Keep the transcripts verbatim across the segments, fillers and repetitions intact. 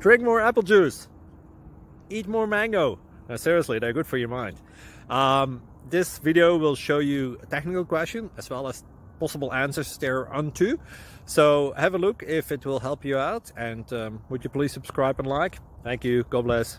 Drink more apple juice. Eat more mango. No, seriously, they're good for your mind. Um, this video will show you a technical question as well as possible answers thereunto. So have a look if it will help you out, and um, would you please subscribe and like? Thank you. God bless.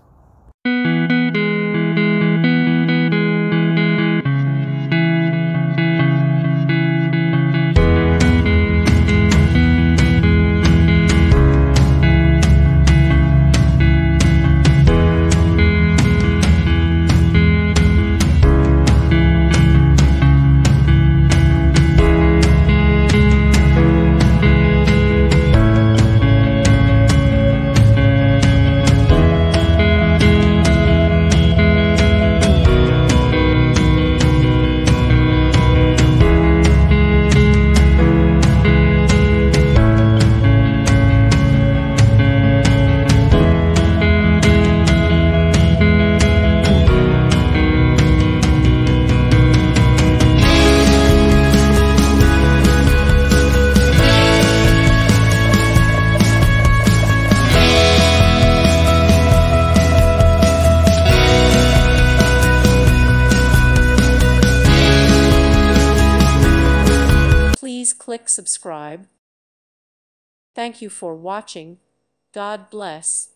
Please click subscribe. Thank you for watching. God bless.